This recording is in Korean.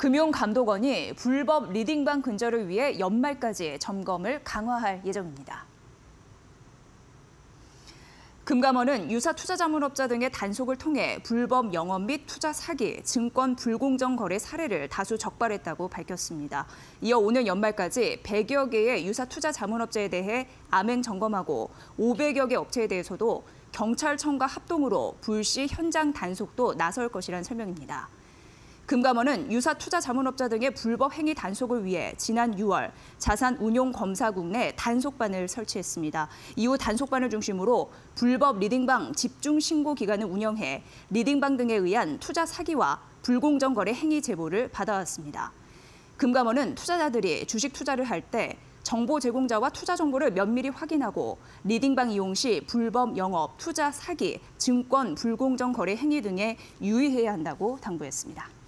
금융감독원이 불법 리딩방 근절을 위해 연말까지 점검을 강화할 예정입니다. 금감원은 유사 투자자문업자 등의 단속을 통해 불법 영업 및 투자 사기, 증권 불공정 거래 사례를 다수 적발했다고 밝혔습니다. 이어 오늘 연말까지 100여 개의 유사 투자 자문업자에 대해 암행 점검하고 500여 개 업체에 대해서도 경찰청과 합동으로 불시 현장 단속도 나설 것이란 설명입니다. 금감원은 유사 투자 자문업자 등의 불법 행위 단속을 위해 지난 6월 자산운용검사국 내 단속반을 설치했습니다. 이후 단속반을 중심으로 불법 리딩방 집중신고 기관을 운영해 리딩방 등에 의한 투자 사기와 불공정 거래 행위 제보를 받아왔습니다. 금감원은 투자자들이 주식 투자를 할 때 정보 제공자와 투자 정보를 면밀히 확인하고 리딩방 이용 시 불법 영업, 투자 사기, 증권 불공정 거래 행위 등에 유의해야 한다고 당부했습니다.